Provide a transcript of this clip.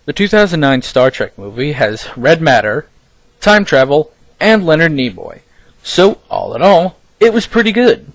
The 2009 Star Trek movie has red matter, time travel, and Leonard Nimoy. So, all in all, it was pretty good.